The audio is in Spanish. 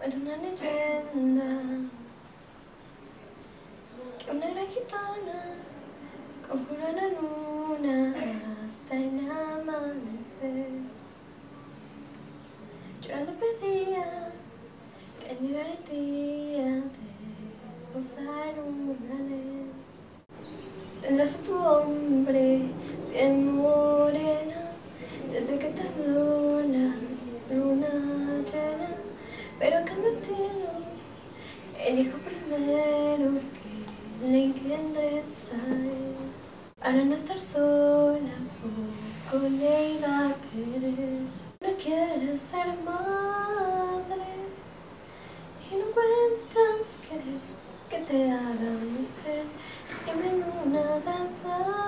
Cuenta una leyenda que una gran gitana conjuró a la luna hasta el amanecer. Llorando pedía que llegara el día de esposar un ganar. Tendrás a tu hombre bien morena desde que te habló la luna llena, pero a cambio tiene el hijo primero que le engendres a él. Para no estar sola, poco le iba a querer. No quieres ser madre y no encuentras querer que te haga mujer. Dime luna de